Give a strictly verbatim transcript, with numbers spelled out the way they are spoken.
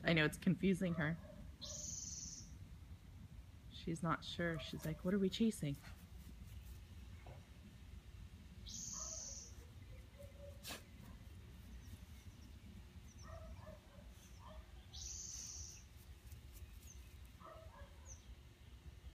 I know it's confusing her. She's not sure. She's like, what are we chasing?